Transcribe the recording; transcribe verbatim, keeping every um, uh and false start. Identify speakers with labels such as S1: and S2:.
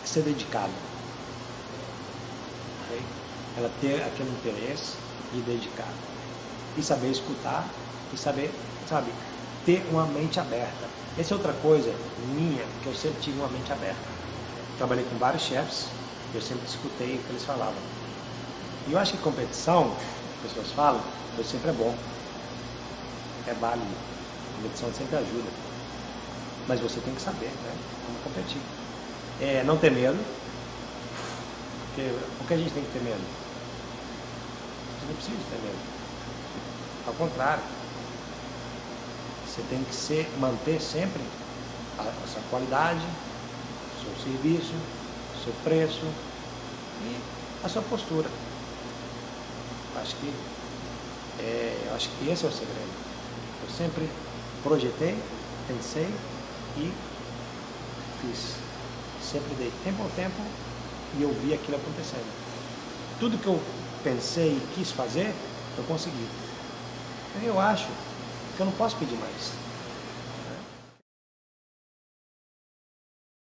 S1: que ser dedicada. Okay? Ela ter aquele interesse e dedicar. E saber escutar e saber, sabe, ter uma mente aberta. Essa é outra coisa minha, que eu sempre tive uma mente aberta. Trabalhei com vários chefes, eu sempre escutei o que eles falavam. E eu acho que competição, as pessoas falam, eu sempre é bom. É válido. A competição sempre ajuda. Mas você tem que saber, né, como competir. É, não ter medo. Porque, por que a gente tem que ter medo? Você não precisa ter medo. Ao contrário. Você tem que ser, manter sempre a, a sua qualidade, o seu serviço, o seu preço e a sua postura. Acho que, é, acho que esse é o segredo. Eu sempre projetei, pensei e fiz. Sempre dei tempo ao tempo e eu vi aquilo acontecendo. Tudo que eu pensei e quis fazer, eu consegui. Eu acho que eu não posso pedir mais.